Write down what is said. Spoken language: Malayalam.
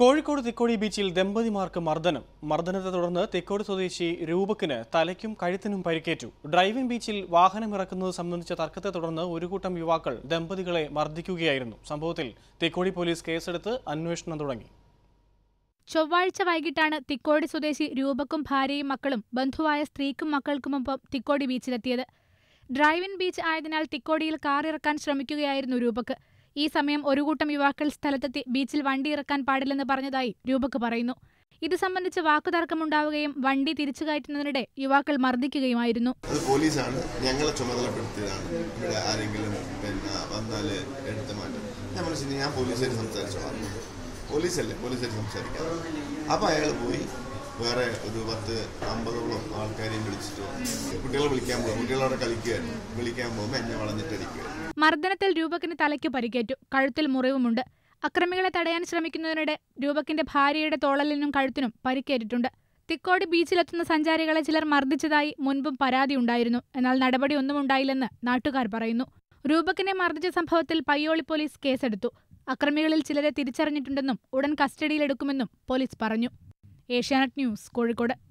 കോഴിക്കോട് തിക്കോടി ബീച്ചിൽ ദമ്പതിമാർക്ക് മർദ്ദനത്തെ തുടർന്ന് തിക്കോടി സ്വദേശി രൂപക്കിന് തലയ്ക്കും കഴുത്തിനും പരിക്കേറ്റു. ഡ്രൈവിംഗ് ബീച്ചിൽ വാഹനമിറക്കുന്നത് സംബന്ധിച്ച തർക്കത്തെ തുടർന്ന് ഒരു കൂട്ടം യുവാക്കൾ ദമ്പതികളെ മർദ്ദിക്കുകയായിരുന്നു. സംഭവത്തിൽ തിക്കോടി പോലീസ് കേസെടുത്ത് അന്വേഷണം തുടങ്ങി. ചൊവ്വാഴ്ച വൈകിട്ടാണ് തിക്കോടി സ്വദേശി രൂപക്കും ഭാര്യയും മക്കളും ബന്ധുവായ സ്ത്രീക്കും മക്കൾക്കുമൊപ്പം തിക്കോടി ബീച്ചിലെത്തിയത്. ഡ്രൈവിംഗ് ബീച്ച് ആയതിനാൽ തിക്കോടിയിൽ കാർ ഇറക്കാൻ ശ്രമിക്കുകയായിരുന്നു രൂപക്ക്. ഈ സമയം ഒരു കൂട്ടം യുവാക്കൾ സ്ഥലത്തെത്തി ബീച്ചിൽ വണ്ടി ഇറക്കാൻ പാടില്ലെന്ന് പറഞ്ഞതായി രൂപക്ക് പറയുന്നു. ഇത് സംബന്ധിച്ച് വാക്കുതർക്കമുണ്ടാവുകയും വണ്ടി തിരിച്ചു കയറ്റുന്നതിനിടെ യുവാക്കൾ മർദ്ദിക്കുകയുമായിരുന്നു. പോലീസാണ് ഞങ്ങളെ ചുമതലപ്പെടുത്തിയതാണ്. ഇവിടെ ആരെങ്കിലും വന്നാല് എടുത്തു മാറ്റും. ഞാൻ പോലീസുകാർ സംസാരിച്ചോളാം. പോലീസായിട്ട് സംസാരിക്കാം. അപ്പൊ അയാൾ പോയി വേറെ ഒരു 10-50ഓളം ആൾക്കാരെയും വിളിച്ചിട്ട് കുട്ടികളെ വിളിക്കാൻ പോകും. കുട്ടികളവിടെ വിളിക്കാൻ പോകുമ്പോൾ എന്നെ വളഞ്ഞിട്ടടിക്കുക. മർദ്ദനത്തിൽ രൂപക്കിന് തലയ്ക്ക് പരിക്കേറ്റു. കഴുത്തിൽ മുറിവുമുണ്ട്. അക്രമികളെ തടയാൻ ശ്രമിക്കുന്നതിനിടെ രൂപക്കിന്റെ ഭാര്യയുടെ തോളലിനും കഴുത്തിനും പരിക്കേറ്റിട്ടുണ്ട്. തിക്കോടി ബീച്ചിലെത്തുന്ന സഞ്ചാരികളെ ചിലർ മർദ്ദിച്ചതായി മുൻപും പരാതിയുണ്ടായിരുന്നു. എന്നാൽ നടപടിയൊന്നും ഉണ്ടായില്ലെന്ന് നാട്ടുകാർ പറയുന്നു. രൂപക്കിനെ മർദ്ദിച്ച സംഭവത്തിൽ പയ്യോളി പോലീസ് കേസെടുത്തു. അക്രമികളിൽ ചിലരെ തിരിച്ചറിഞ്ഞിട്ടുണ്ടെന്നും ഉടൻ കസ്റ്റഡിയിലെടുക്കുമെന്നും പോലീസ് പറഞ്ഞു. ഏഷ്യാനെറ്റ് ന്യൂസ്, കോഴിക്കോട്.